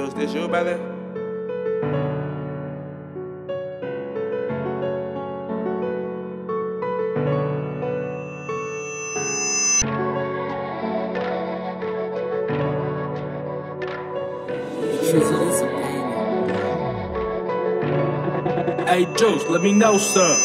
Juce, this you, brother? Hey Juce, let me know, sir.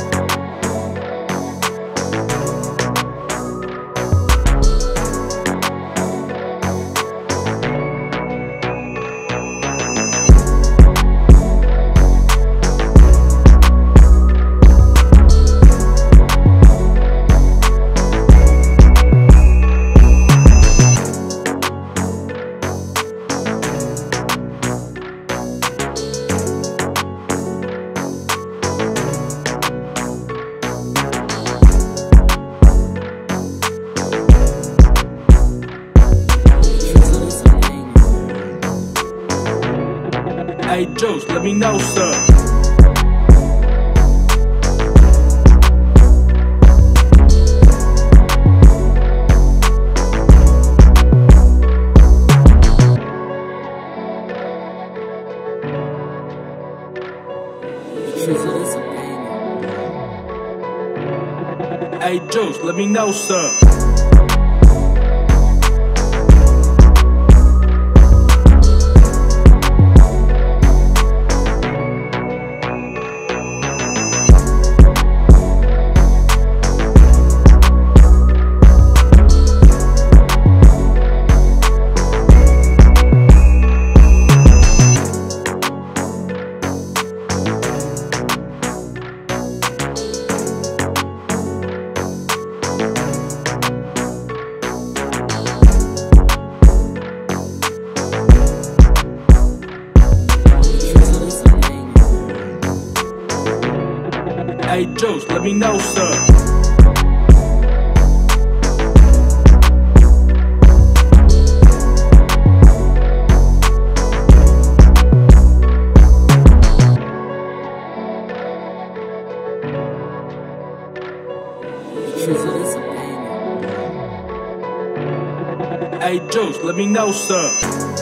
Hey Juce, let me know, sir. Hey Juce, let me know, sir. Hey Juce, let me know, sir. Hey Juce, let me know, sir.